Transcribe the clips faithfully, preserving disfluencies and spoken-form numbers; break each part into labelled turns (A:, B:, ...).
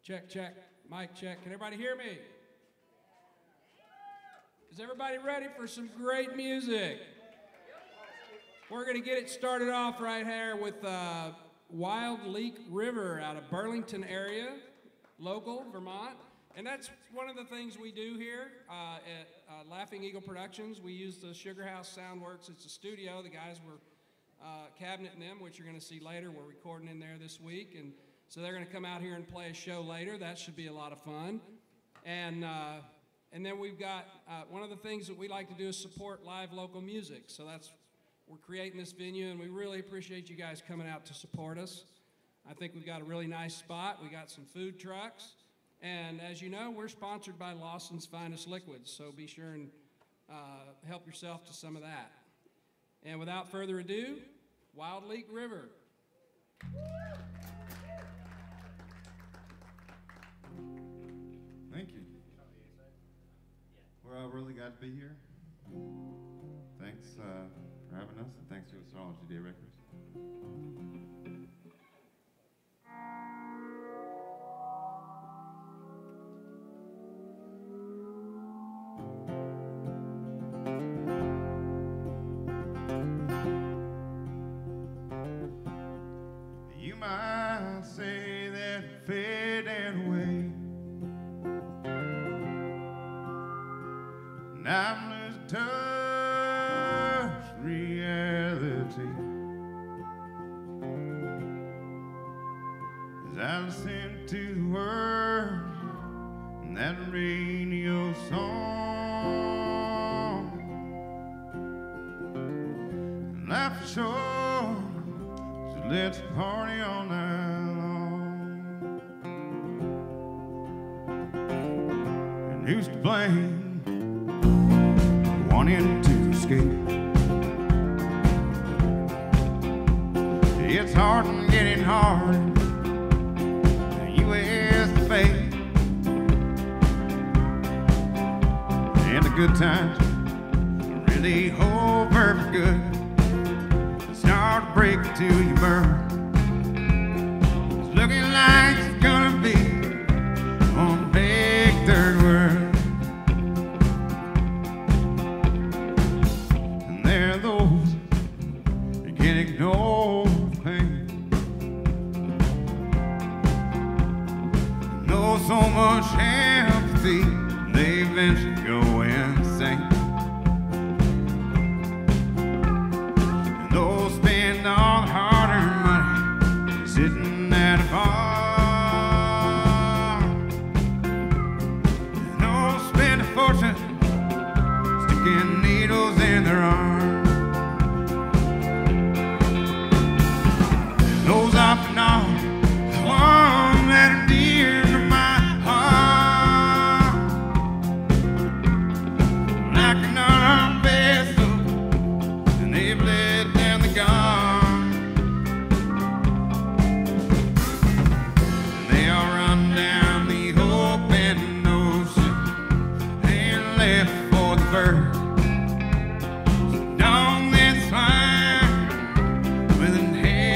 A: Check, check, mic check. Can everybody hear me? Is everybody ready for some great music? We're going to get it started off right here with uh, Wild Leek River out of Burlington area, local, Vermont. And that's one of the things we do here uh, at uh, Laughing Eagle Productions. We use the Sugarhouse Soundworks. It's a studio. The guys were uh, cabineting them, which you're going to see later. We're recording in there this week. And so they're going to come out here and play a show later. That should be a lot of fun. And, uh, and then we've got uh, one of the things that we like to do is support live local music. So that's, we're creating this venue, and we really appreciate you guys coming out to support us. I think we've got a really nice spot. We got some food trucks. And as you know, we're sponsored by Lawson's Finest Liquids, so be sure and uh, help yourself to some of that. And without further ado, Wild Leek River.
B: Thank you. We're uh, really glad to be here. Thanks uh, for having us, and thanks to Astrology Day Records. You might say that fading away, and I'm losing touch reality as I listen to the words in that radio song. And life is short, so let's party all night long. And who's to blame? Wanting to escape. It's hard and getting hard. You is the fate. And the good times really over for good. Start to break till you burn. It's looking like it's gonna be on the big third world. Ignore the pain. Know so much empathy, they eventually go insane. And those spend all the hard-earned money sitting at a bar. And those spend a fortune sticking needles in their arms. Those off and on, the one that are dear to my heart, like another vessel, and they've let down the guard. And they all run down the open ocean and left for the bird. Dog that's flying with an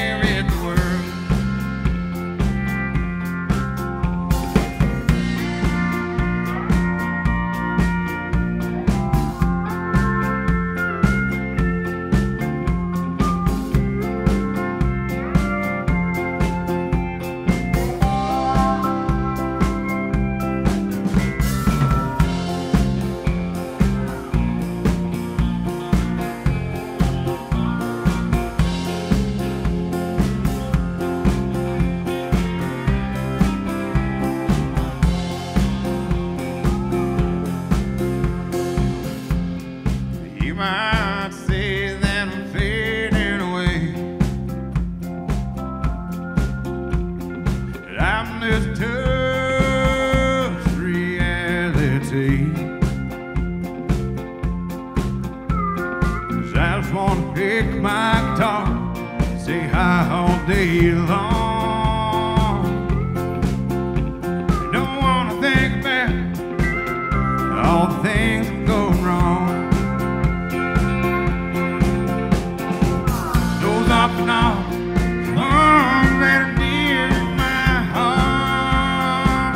B: up now, one that are near my heart.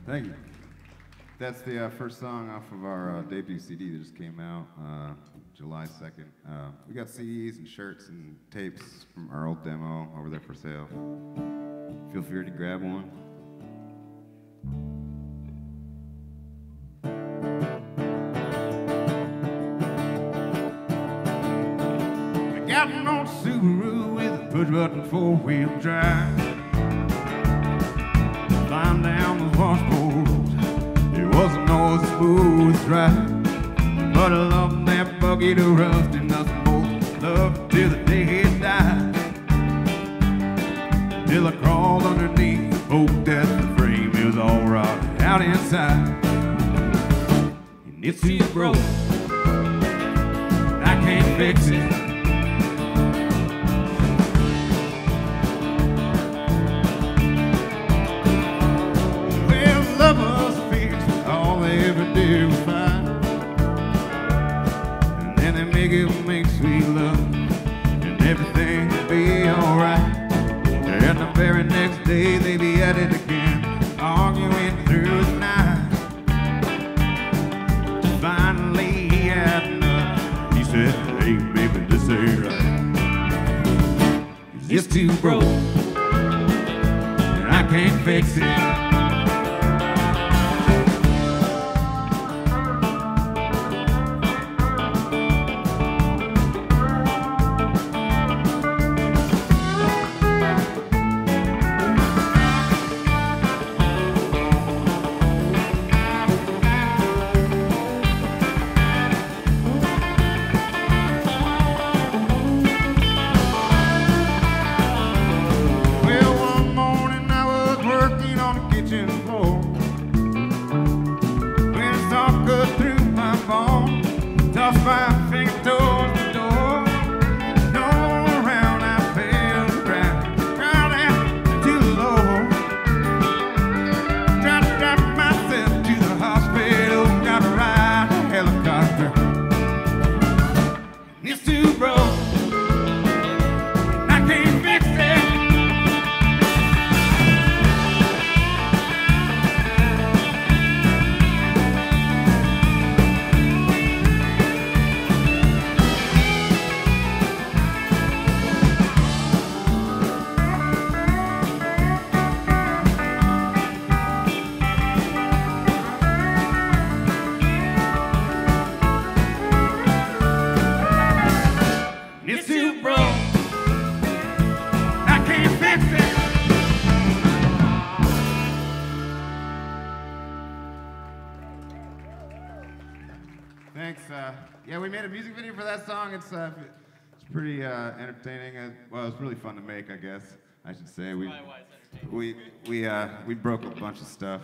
B: Thank you. That's the uh, first song off of our uh, debut C D that just came out uh, July second. Uh, we got C Ds and shirts and tapes from our old demo over there for sale. Feel free to grab one. I got an old Subaru with a push-button four-wheel drive. Flying down those washboard roads, it wasn't always smooth ride, but I loved that buggy to rust and nothing more. Loved till the day it died, till I crawled underneath the bolt at the frame. It was all rotted out inside, and it's too broke. I can't fix it. Make sweet love and everything will be alright. And the very next day they be at it again, arguing through the night. Finally he had enough. He said, hey baby, this ain't right. It's too broke and I can't fix it. It's, uh, it's pretty uh, entertaining. Uh, well, it's really fun to make, I guess. I should say we we we uh, we broke a bunch of stuff.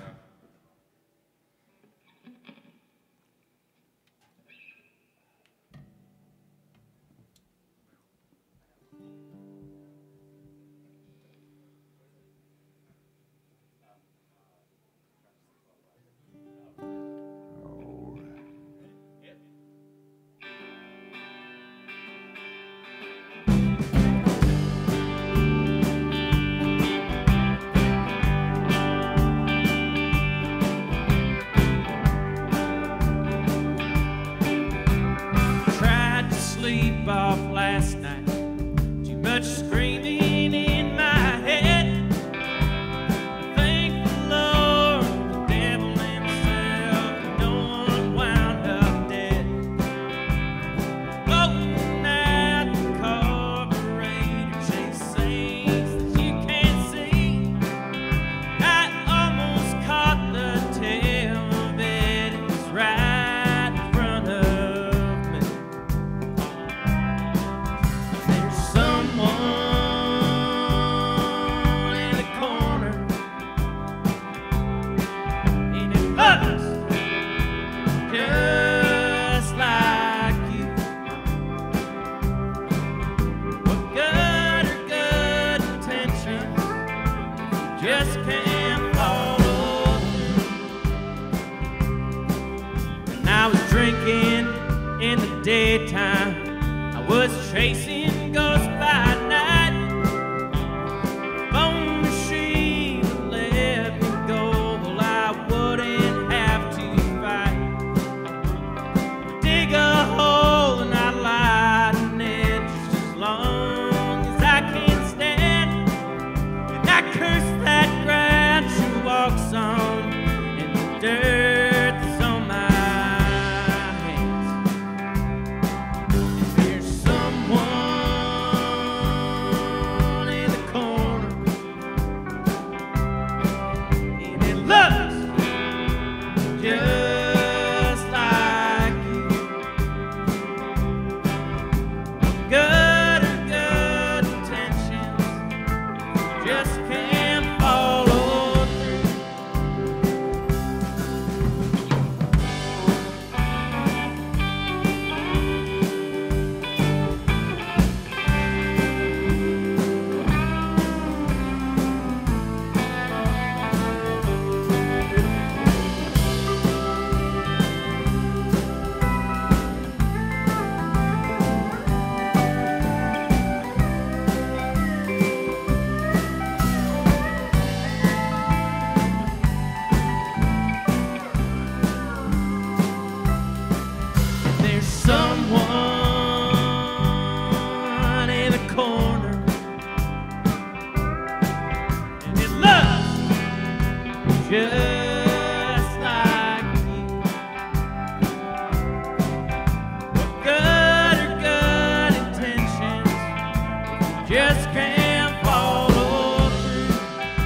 C: Phone machine let me go. Well, I was just can't follow through. There's someone in a corner, and it loves just like you. But good or good intentions just can't follow through.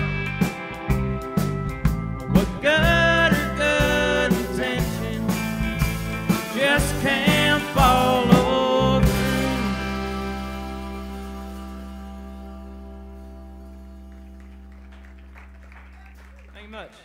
C: But good or good intentions just can't follow through. Thank you much.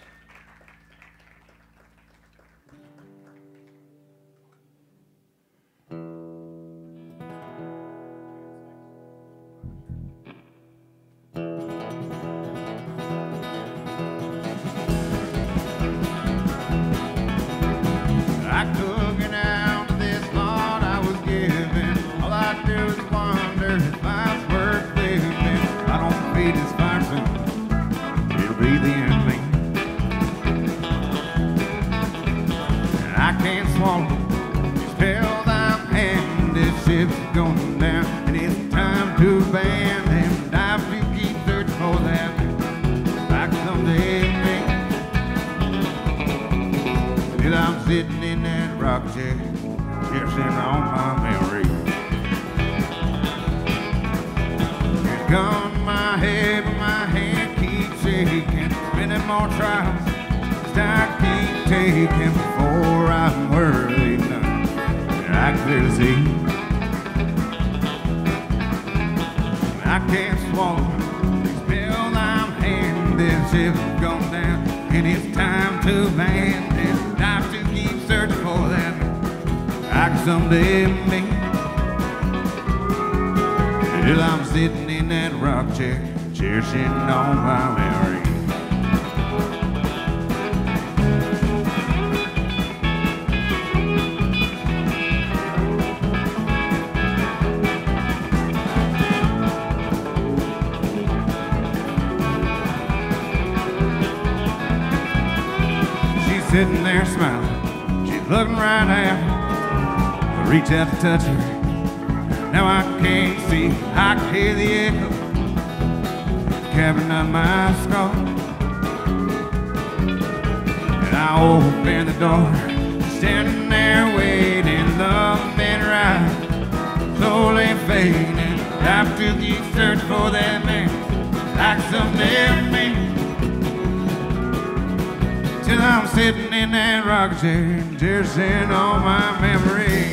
B: I took it out of this lot I was given. All I do is wonder if life's worth living. I don't feed this fire soon, it'll be the end of me. And I can't swallow this pill I'm handing. This ship's going down, and it's time to abandon. I have to keep searching for that like someday me. Till I'm sitting in that rock chair, just sitting on my memory. It's gone to my head, but my hand keeps shaking. Many more trials, this I keep taking before I'm worthy enough. And I clearly see I can't swallow these pills I'm handing. This ship's gone down, and it's time to land. I have to keep searching for that like someday me. Till I'm sitting in that rock chair, cherishing all my memories. She's sitting there smiling, she's looking right at me. I reach out to touch her, now I can't see, I can hear the echo cavern of my skull. And I open the door, standing there waiting, love been right, slowly fading. I have to keep searching for that man, like someday me. Till I'm sitting in that rock chair, cherishing all my memories.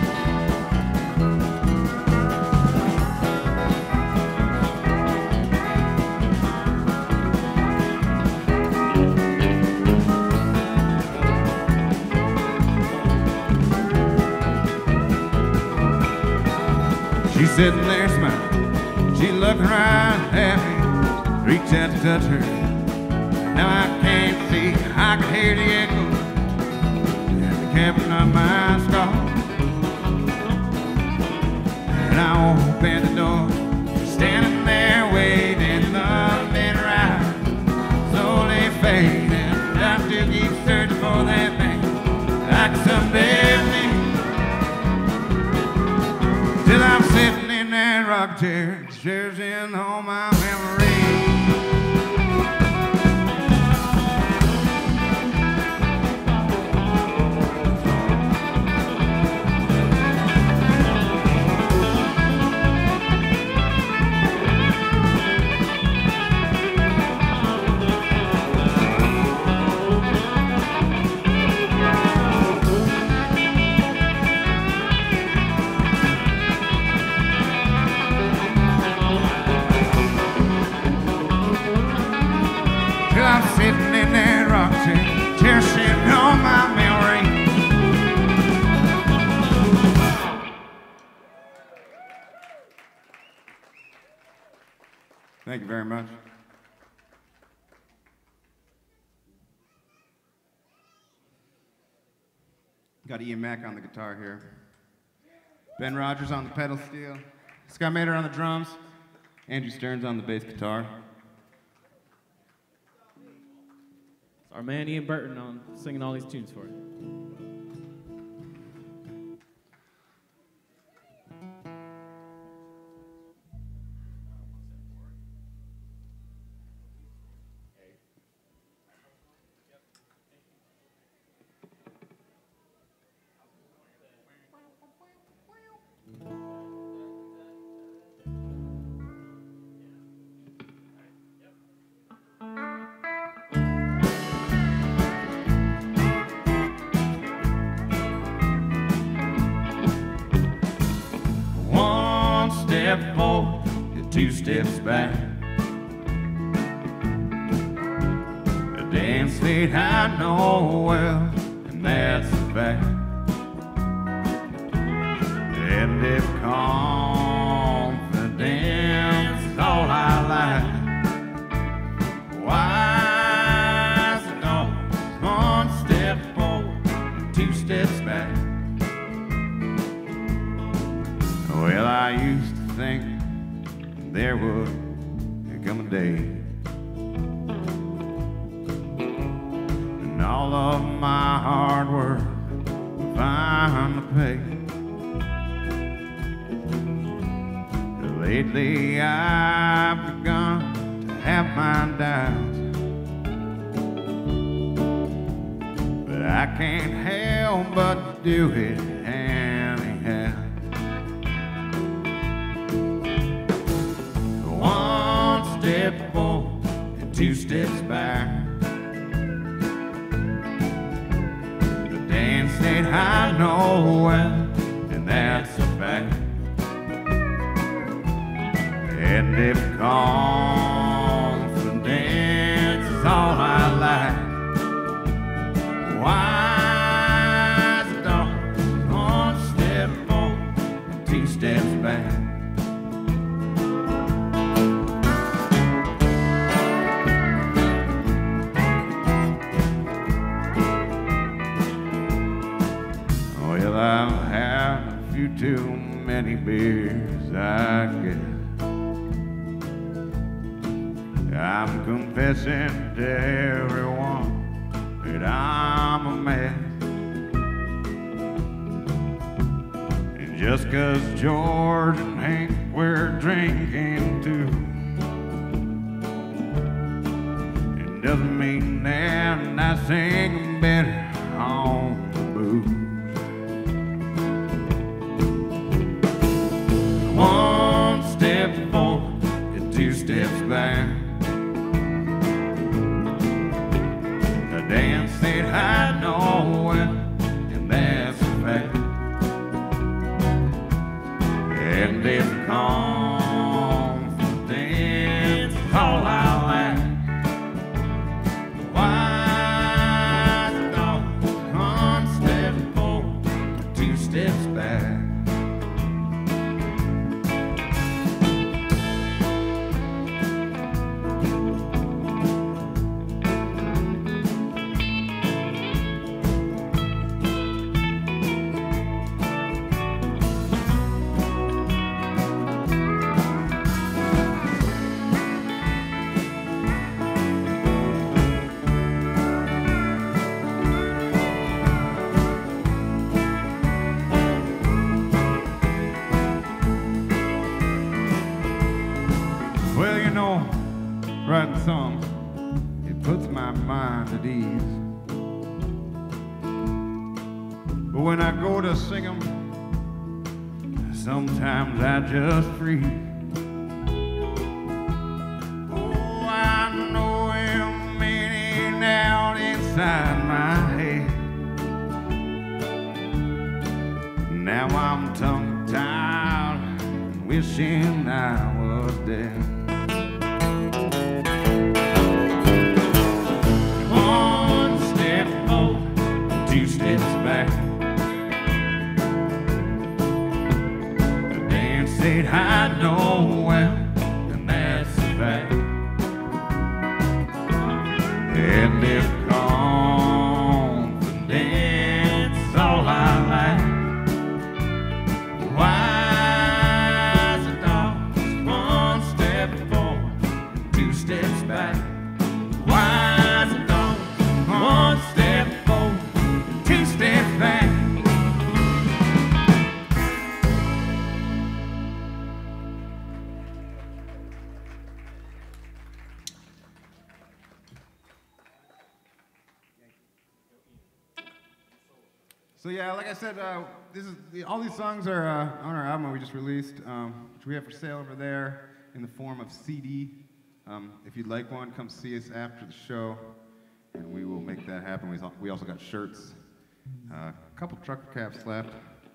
B: She's sitting there smiling, she looking right at me. Reach out to touch her, now I can't see, I can hear the echo at the cabin of my skull. And I open the door, standing there waiting, love been right, slowly fading. I have to keep searching for that thing, like someday me. Till I'm sitting in that rock chair, cherishing all my memories. I'm sitting in that rock chair, cherishing all my memory. Thank you very much. Got Ian Mack on the guitar here. Ben Rodgers on the pedal steel. Scott Maynard on the drums. Andrew Stearns on the bass guitar.
C: It's our man Ian Burton on singing all these tunes for you.
B: Step forward, two steps back. A dance that I know well, and that's a fact. And if confidence is all I like, why is it always one step forward, two steps back? Well, I used to think there would come a day and all of my hard work would find the pay. But lately I've begun to have my doubts, but I can't help but do it anyhow. Step forward and two steps back. The dance that I know well, and that's a fact. And if confidence is all I like, why is it always one step forward and two steps back? I've had a few too many beers, I guess. I'm confessing to everyone that I'm a mess. And just 'cause George and Hank were drinking too, it doesn't mean that I sing better on the booze. One step forward and two steps back. A dance that I know well, and that's a fact. And if confidence is all I lack, why is it always one step forward and two steps back? Writing songs, it puts my mind at ease. But when I go to sing them, sometimes I just freeze. Oh, I know him in out inside my head. Now I'm tongue-tied, wishing I was dead. and if confidence is all I like, wise a dog is one step forward, two steps back. Wise a dog is one step forward, two steps back. So yeah, like I said, uh, this is all these songs are uh, on our album we just released, um, which we have for sale over there in the form of C D. Um, if you'd like one, come see us after the show, and we will make that happen. We, we also got shirts, uh, a couple trucker caps left.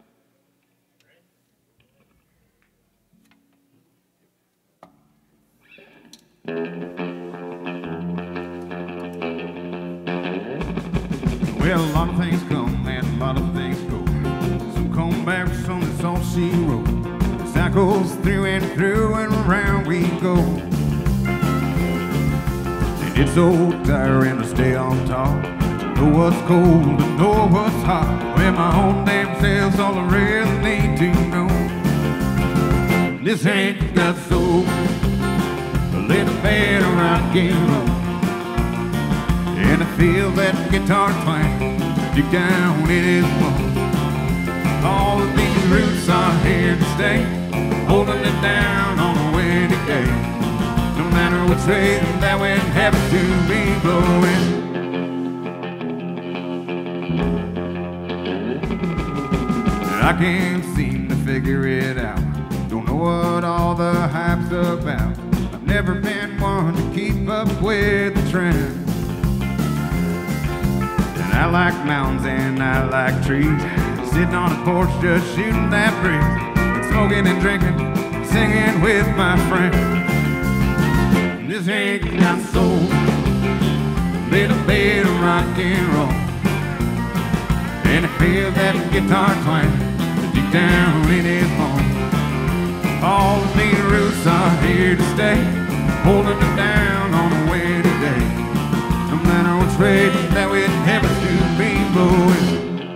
B: Well, a lot of things come and a lot of things go. Some come back with some that's all she wrote. Cycles through and through and around we go. And it's so tiring to stay on top. Know what's cold and know what's hot. Well, my own damn self's all I really need to know. This ain't got soul, a little bit of rock and roll. And I feel that guitar twang deep down in his bones. All of these roots are here to stay, holding it down on a windy day. No matter which way that wind happens to be blowing. I can't seem to figure it out. Don't know what all the hype's about. I've never been one to keep up with the trend. I like mountains and I like trees, sitting on a porch just shooting that breeze, and smoking and drinking, singing with my friends. This ain't got soul, a little bit of rock and roll, and I feel that guitar twang deep down in his bones. All of these roots are here to stay, holding it down on a windy day. No matter which way that wind happens to be blowing.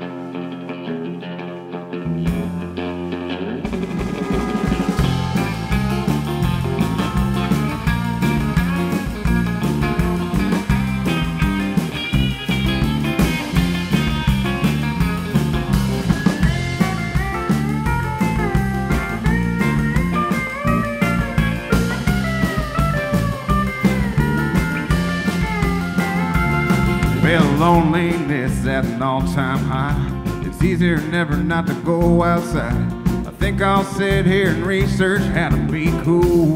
B: Well, loneliness at an all-time high. It's easier never not to go outside. I think I'll sit here and research how to be cool.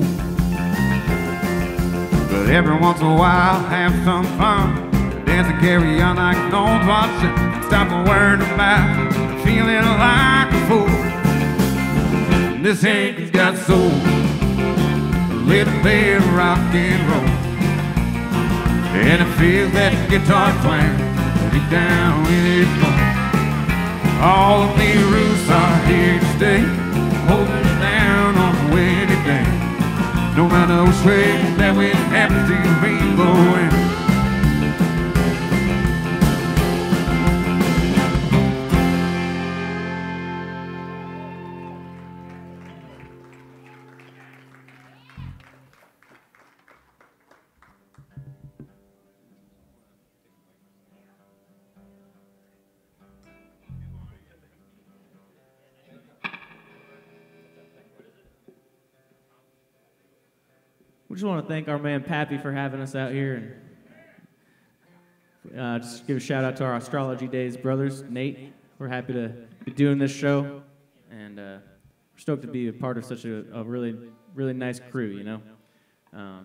B: But every once in a while, have some fun. Dance and carry on like no one's watching. Stop and worrying about feeling like a fool. This ain't got soul, a little bit of rock and roll. And I feel that guitar twang deep down in his bones. All of these roots are here to stay, holding it down on a windy day. No matter which way that wind happens to be blowing.
C: We just want to thank our man Pappy for having us out here, and uh, just give a shout out to our Astrology Days brothers, Nate. We're happy to be doing this show, and uh, we're stoked to be a part of such a, a really, really nice crew, you know. Um,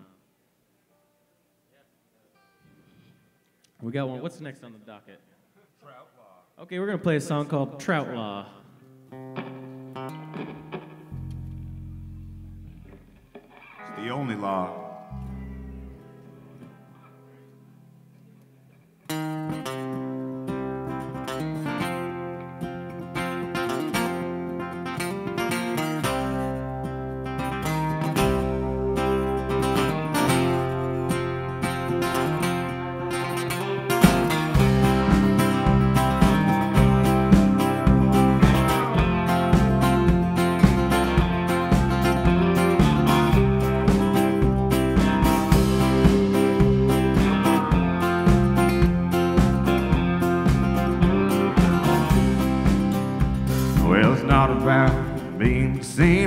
C: we got one. What's next on the docket? Troutlaw. Okay, we're gonna play a song called Troutlaw.
B: The only law.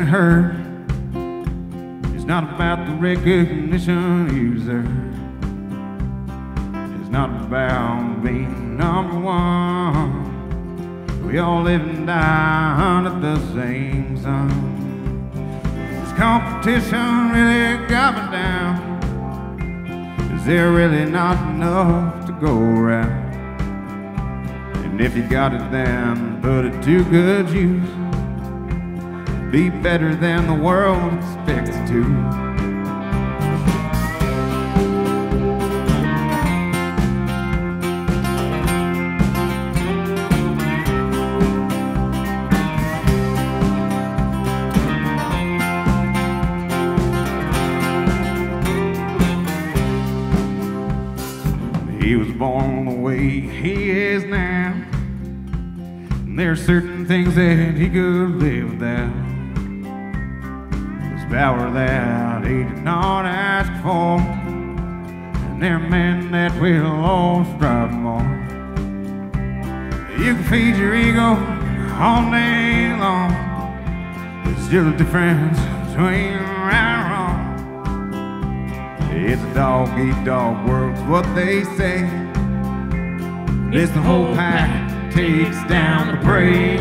B: heard. It's not about the recognition you deserve. It's not about being number one. We all live and die under the same sun. This competition really got me down. Is there really not enough to go around? And if you got it, then put it to good use. Be better than the world expects to. He was born the way he is now. And there are certain things that he could live without. There's power that he did not ask for. And there are men that will always strive more. You can feed your ego all day long. There's still a difference between right and wrong. It's a dog-eat-dog world, what they say. It's the whole pack takes down the prey.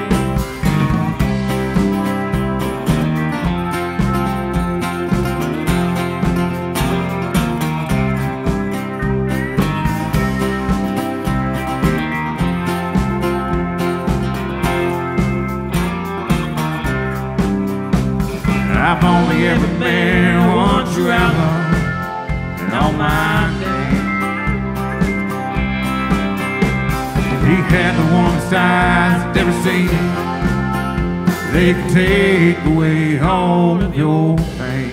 B: I've only ever been one true outlaw in all my days. He had the warmest eyes I'd ever seen. They could take away all of your pain.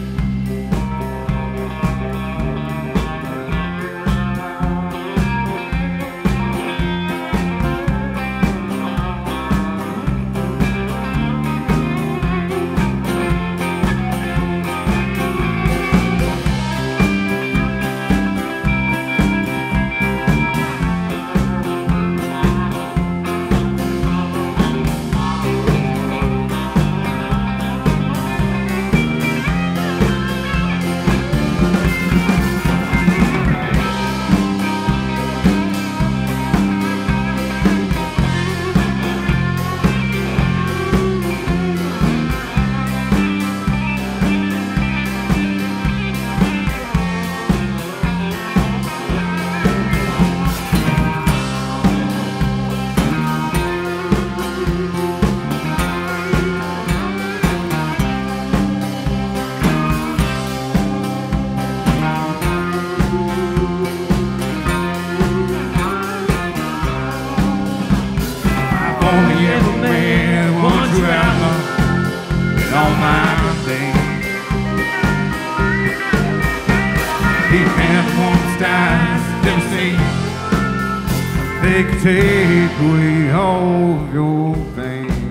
B: Take away all of your pain.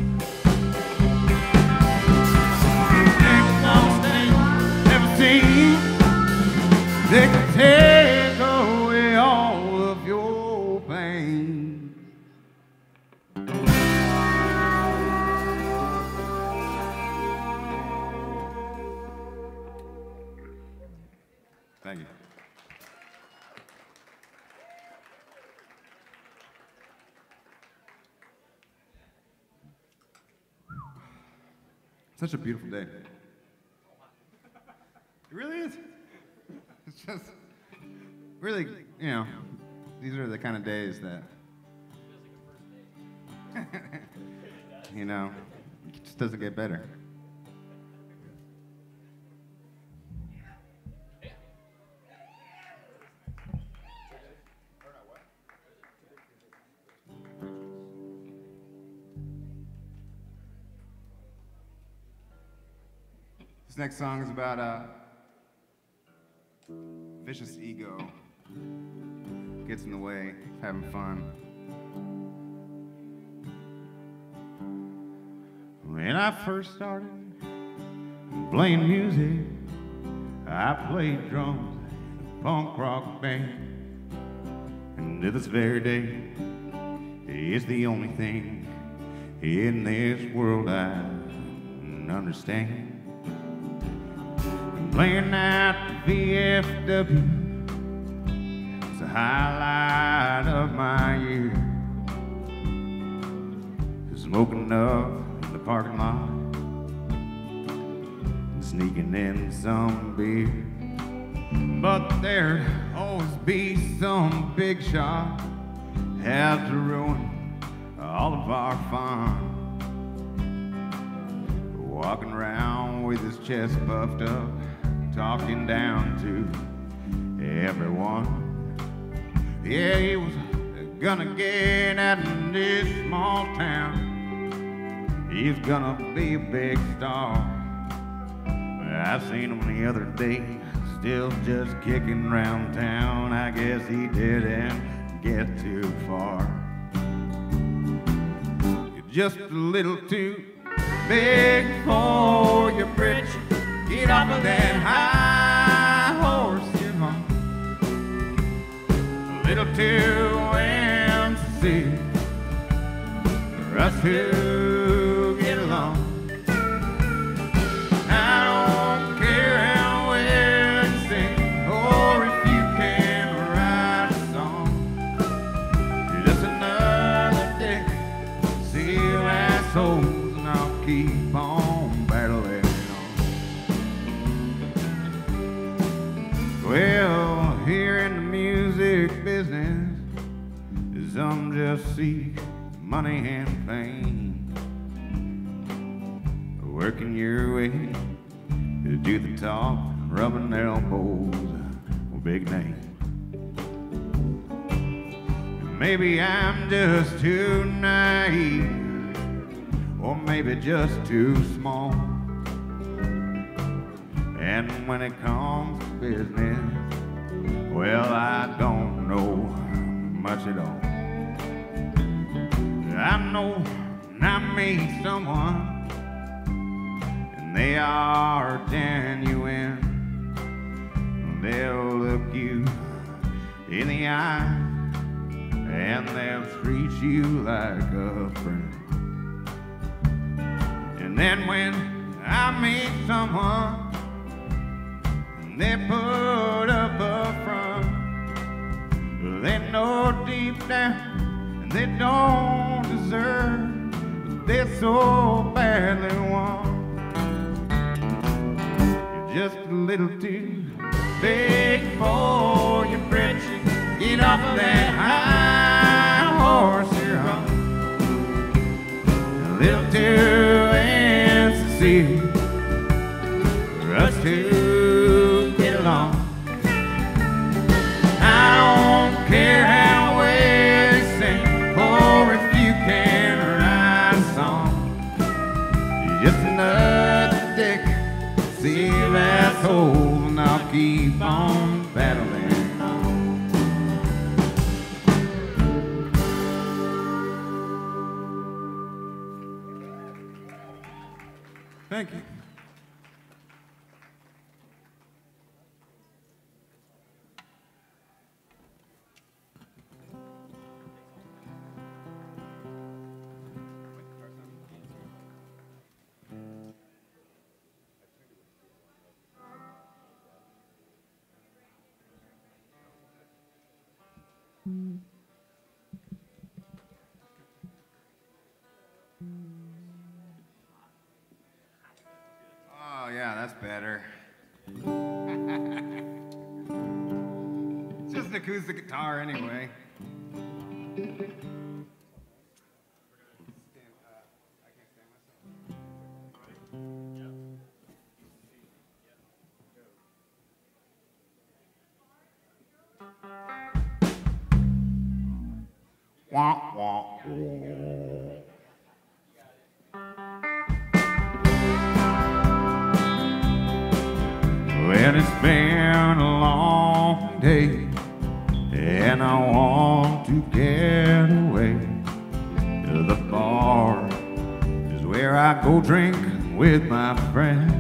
B: Never seen. They can take away all of your pain. Thank you. Such a beautiful day. It really is. It's just really, you know, these are the kind of days that, you know, it just doesn't get better. This next song is about a vicious ego. Gets in the way of having fun. When I first started playing music, I played drums in a punk rock band. And to this very day, it's the only thing in this world I understand. Playing at the V F W is the highlight of my year. Smoking up in the parking lot, and sneaking in some beer. But there'd always be some big shot had to ruin all of our fun. Walking around with his chest puffed up, talking down to everyone. Yeah, he was gonna get out in this small town. He's gonna be a big star. I seen him the other day, still just kicking around town. I guess he didn't get too far. You're just a little too big for your britches. Get off of that high horse you're on. A little too antsy for us to get along. I don't care how well you sing or if you can write a song. You're just another dick, seal assholes, and I'll keep on battling on. Well, here in the music business, some just seek money and fame. Working your way to the top, rubbing elbows with big names. Maybe I'm just too naive, or maybe just too small. And when it comes to business, well, I don't know much at all. I know I made someone, and they are genuine. They'll look you in the eye, and they'll treat you like a friend. And then when I meet someone, and they put up a front, they know deep down, and they don't deserve what they so badly want. You're just a little too big for your britches. Get off of that high horse you're on. A little too antsy for us to get along. I don't care how well you sing or if you can write a song. You're just another dick, seal asshole, and I'll keep on battling on. Thank you. Oh, yeah, that's better. It's just an acoustic guitar anyway. Wah, wah, wah. Well, it's been a long day, and I want to get away. The bar is where I go drink with my friends,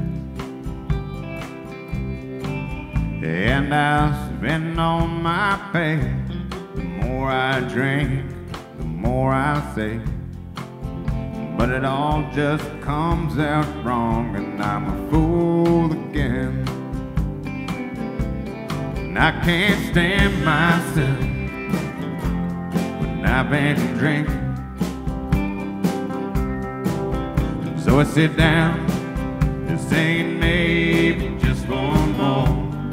B: and I spend on my pay. The more I drink, the more I say. but it all just comes out wrong, and I'm a fool again. And I can't stand myself when I've been drinking. So I sit down and saying maybe just one more.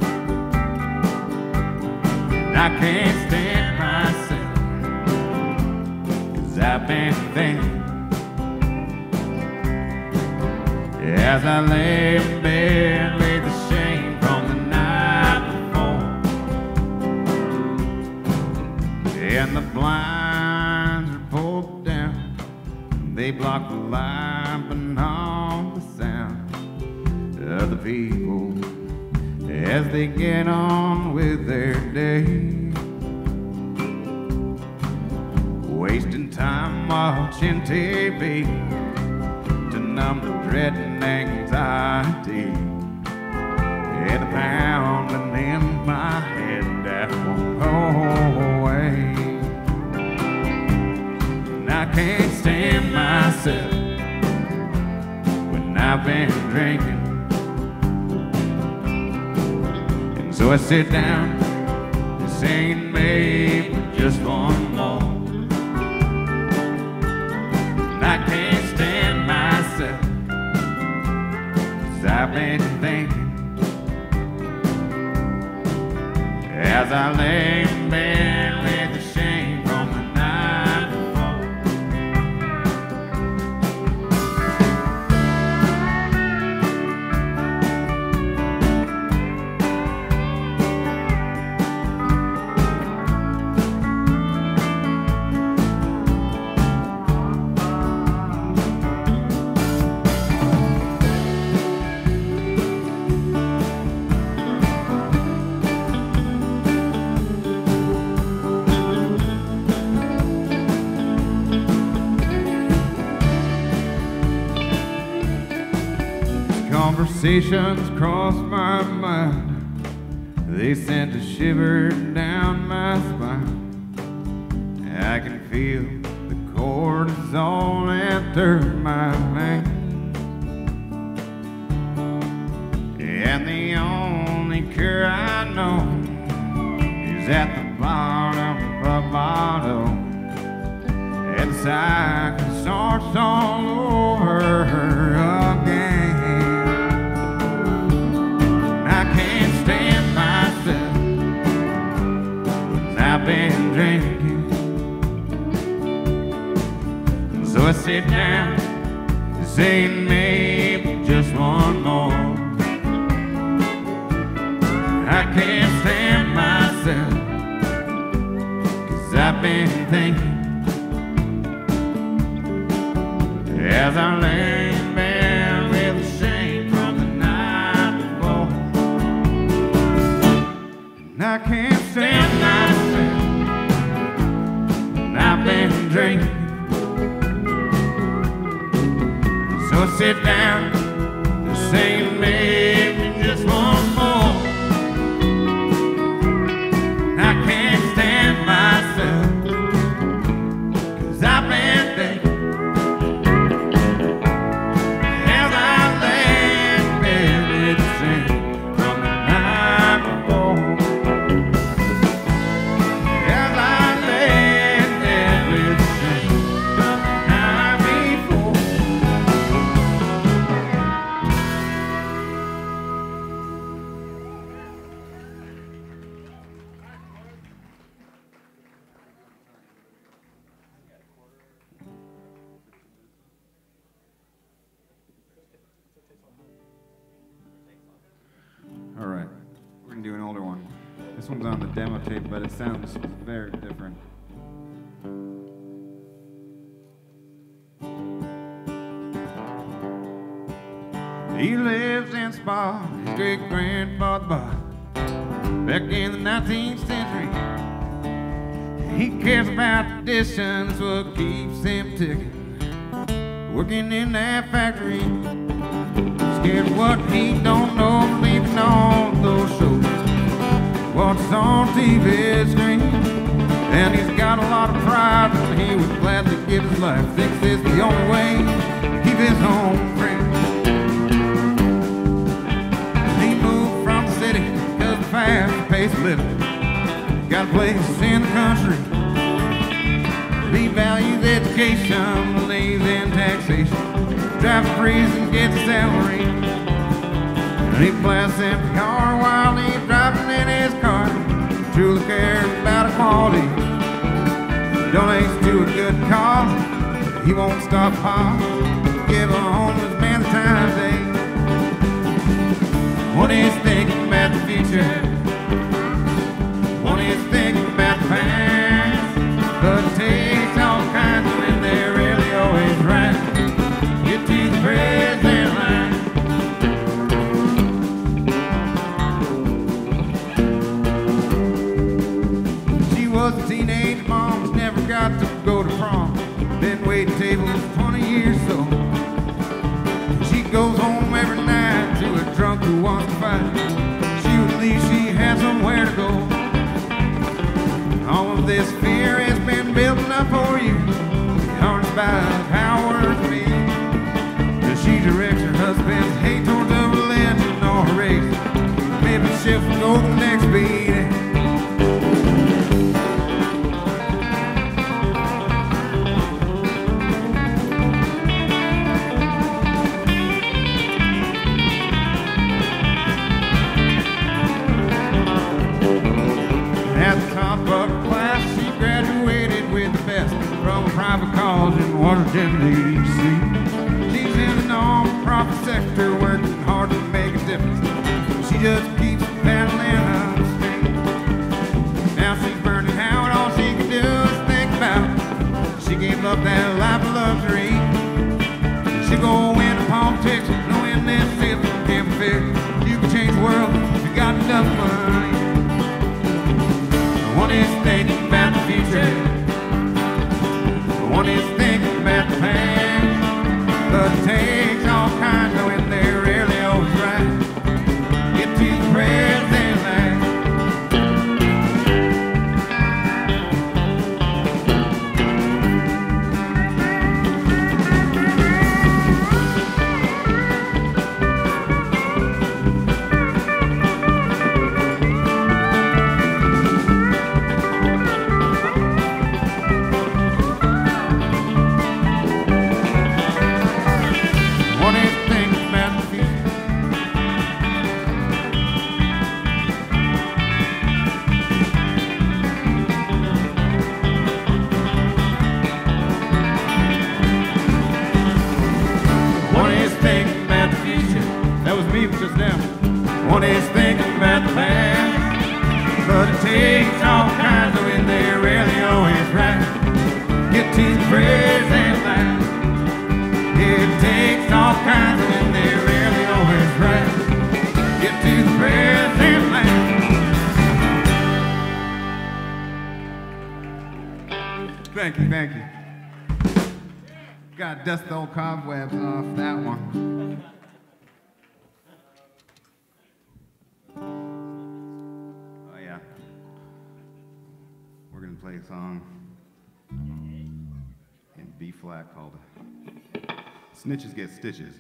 B: And I can't stand myself, 'cause I've been thinking as I lay in bed with the shame from the night before. And the blinds are pulled down, they block the light but not the sound of the people as they get on with their day, wasting time watching T V to numb the dread and anxiety and the pounding in my head that won't go away. And I can't stand myself when I've been drinking. And so I sit down and sing maybe just one more. And I can't stand myself, 'cause I've been thinking as I lay in bed with the shame from the night before. Conversations cross my mind, they sent a shiver down my spine. I can feel the cortisol enter my veins, and the only cure I know is at the bottom of a bottle, and the cycle starts all over again. I've been drinking, so I sit down and say maybe just one more. I can't stand myself, 'cause I've been thinking as I lay in bed with the shame from the night before. And I can't stand myself, I've been drinking. So I sit down and say maybe just one more. I can't stand myself, 'cause I've been thinking as I lay in bed with the same from the night before. As I lay in bed with the same from the night before. All right, we're gonna do an older one. This one's on the demo tape, but it sounds very different. He lives in Spa, his great grandfather bought back in the nineteenth century. He cares about the distance, what keeps him ticking, working in that factory. Scared of what he don't know, leaving on those shows, what's on T V screen. And he's got a lot of pride, and he would gladly give his life. Thinks it's the only way to keep his home free. He moved from the city because of fast-paced living. Got a place in the country. He values education, believes in taxation. Drives freeze and gets a salary. And he blasts in the car while he's driving in his car. Truly cares about equality. Donates to a good cause. He won't stop hard. Give a homeless man the time of day. When he's thinking about the future, when he's thinking about the past, but it takes all kinds of when they're really always right. Get to the present line. She was a teenage mom, never got to go to prom. Been waiting tables twenty years so. She goes home every night to a drunk who wants to fight. She would leave, she had somewhere to go. All of this fear has been building up for you. Harnessed by the power of me. As she directs her husband's hate towards a religion or a race. Maybe she'll go the next beat. Private calls in Washington, D C She's in the non-profit sector, working hard to make a difference. She just keeps paddling up the street. Now she's burning out, all she can do is think about it. She gave up that life of luxury. She'll go into politics, knowing this system can't be fair. You can change the world if you got enough money. One is thinking about the future. One is thinking about the past, but it takes all kinds of when they're really always right. Get to the present life. One is thinking about the past, but it takes all kinds of when they're really always right. Get to the present life. It takes all kinds of when they're really always right. Get to the present life. Thank you, thank you. Gotta dust the old cobwebs off that one. Play a song in B flat called Snitches Get Stitches.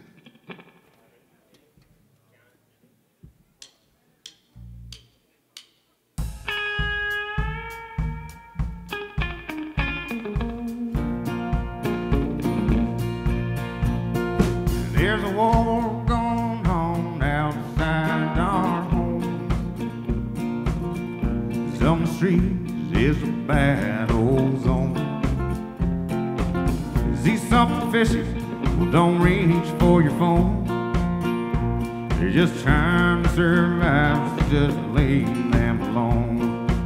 B: There's a war going on outside our home. Some streets is a battle zone. See something fishy? Well, don't reach for your phone. They're just trying to survive, so just leave them alone.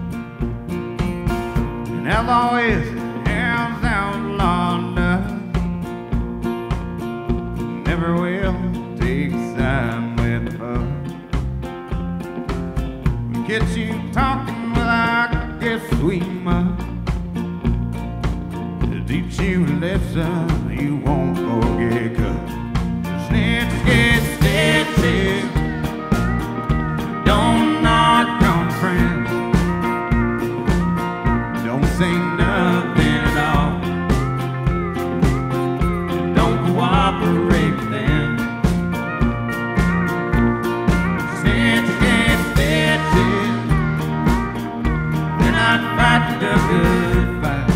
B: And outlaw is as outlaw does. Never will take side with the bug. We get you talking like sweet mud to teach you a lesson you won't forget. 'Cause snitches get stitches, don't knock on friends. Don't say nothing at all. Don't cooperate with them. Snitches get stitches. They're not fighting the good fight.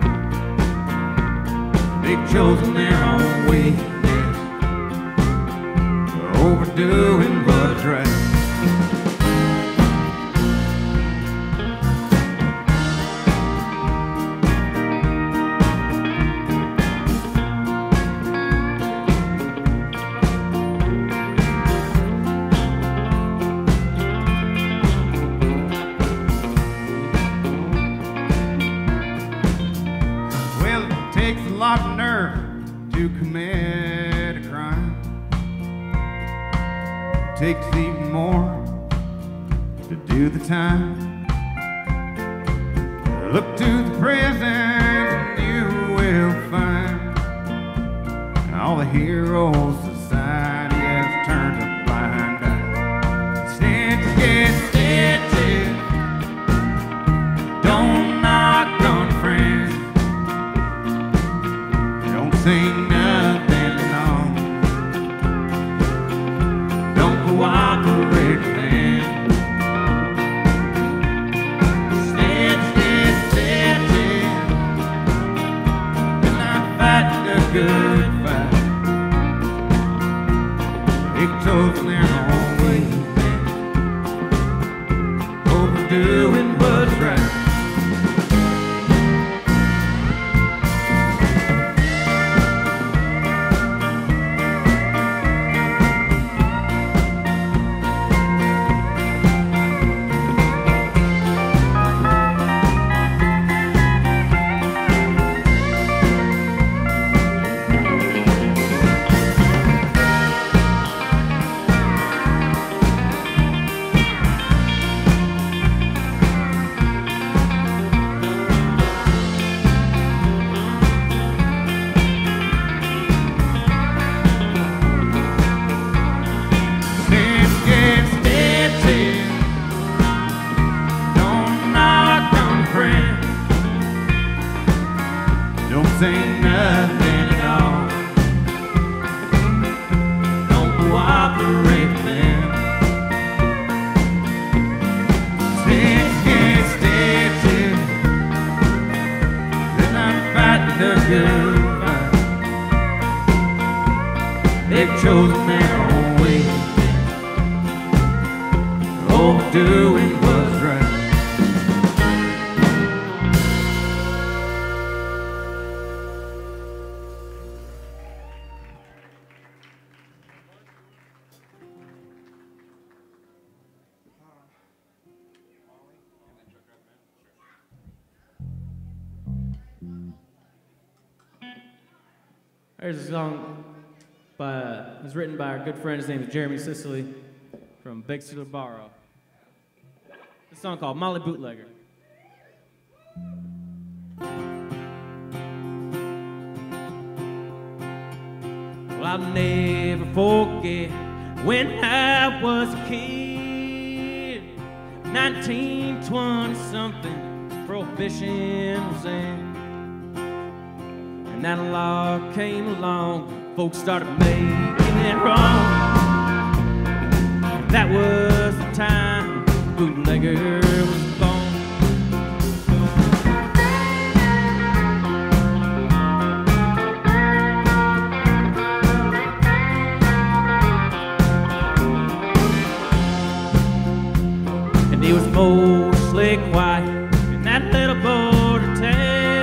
B: They've chosen their own weakness. They're overdoing what's right. A lot of nerve to commit a crime. It takes even more to do the time. Look to the present and you will find all the heroes society has turned a blind eye. Snitches get stitches. Don't knock on friends. Say nothing at all. Don't cooperate with them. Snitches get stitches. They're not fighting the good fight. They've chosen their own way. Overdoing what's right. Say nothing at all. Don't cooperate with them. Snitches get stitches. They're not fighting the good fight. They've chosen their own way. Overdoing what's right.
C: There's a song by, uh, it was written by our good friend, his name is Jeremy Sicily from Bixler Barrow. It's a song called Molly Bootlegger. Well, I'll never forget when I was a kid, nineteen, twenty something, prohibition was in. And that law came along, folks started making it wrong. That was the time Bootlegger was born. And he was mostly quiet in that little border town.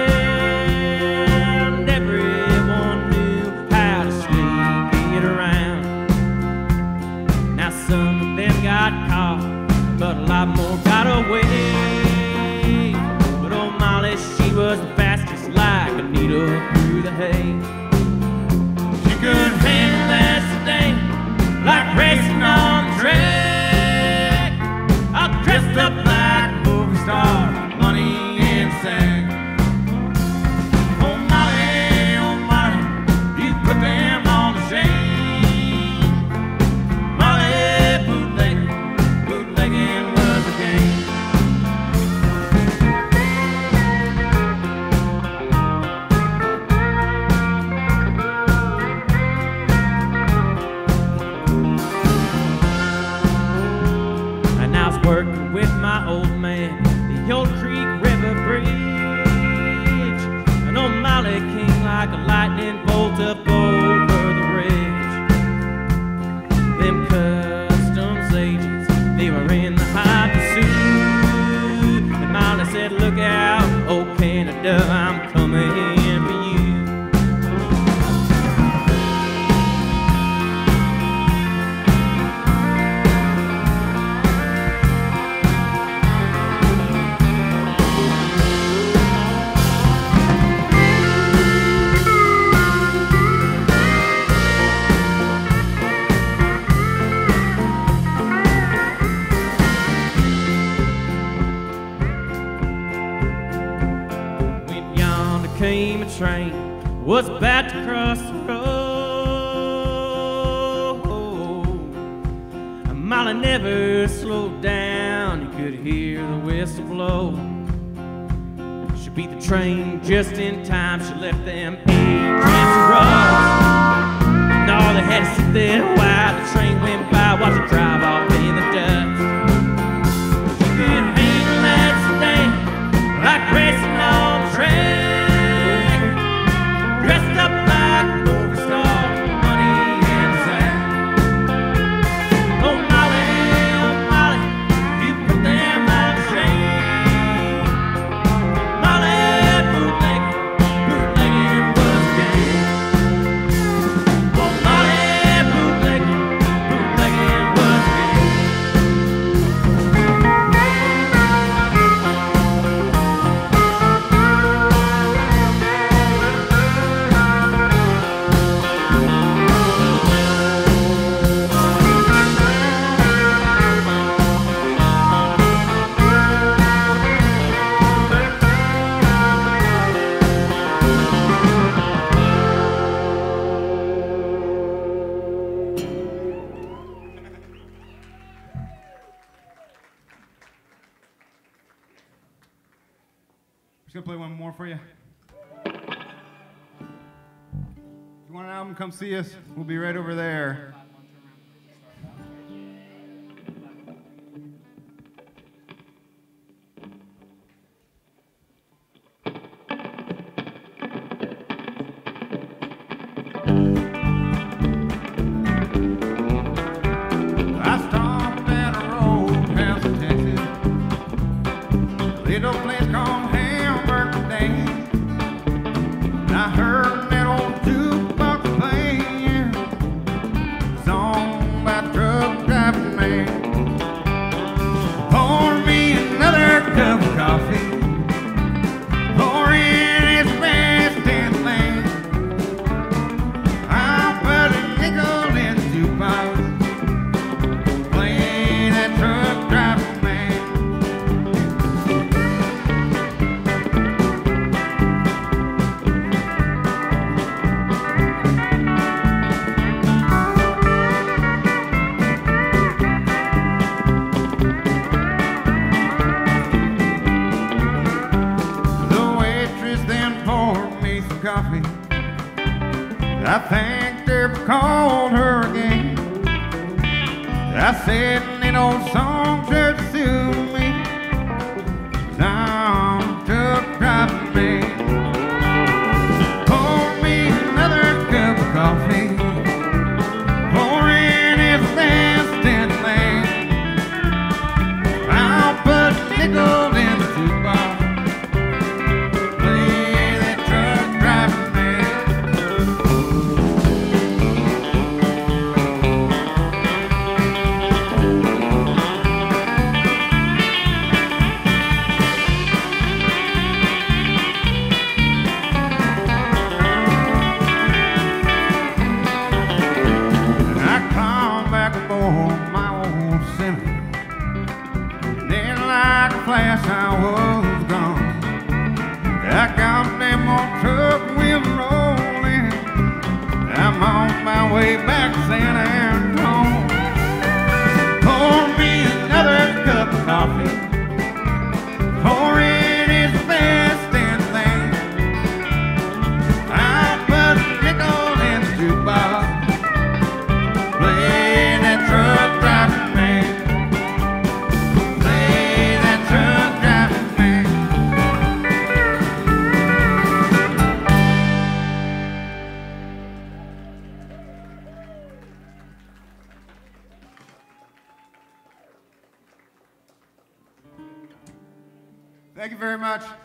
C: But a lot more got away. But old Molly, she was the fastest like a needle through the hay. She could handle that sedan like racing on the track, all dressed up like a movie star old man, the old Creek River Bridge. An old Molly came like a lightning bolt up over the ridge. Them customs agents, they were in the hot pursuit. And Molly said, look out, old Canada, I'm coming for you. Came a train, was about to cross the road. Molly never slowed down, you could hear the whistle blow. She beat the train just in time, she left them agents rough. No, they had to sit there while the train went by, watch it drive off in the dust. She could hang that stand like racing on the train. Dressed up like a movie star, money and sand. Oh Molly, oh Molly, you put them on shame. Molly, bootlegging, bootlegging was a game. Oh Molly, bootlegging, bootlegging was a game.
B: Just gonna play one more for you. If you want an album, come see us. We'll be right over there. I stopped at a roadhouse in Texas, little place called Hamburger Days. And I heard that old jukebox playing a song by Truck Drivin Man. Pour me another cup of coffee, pour in his best in the land. I'll put a nickel in the jukebox, playing that Truck Drivin Man. The waitress then poured me some coffee. I thanked her for calling her again. I said, an old song sure suit me, 'cause I'm a truck driving man. Pour me another cup of coffee, pour in his best in the land. I'll put a nickel in the jukebox, play that truck driving man. And I climbed back aboard my old semi. Then like a flash I was gone. That goddamn old truck wheels rolling. I'm on my way back to San Antonio. Pour me another cup of coffee, pour in his best in the land. I'll put a nickel in the jukebox, play that truck driving man. Play that truck Thank you very much.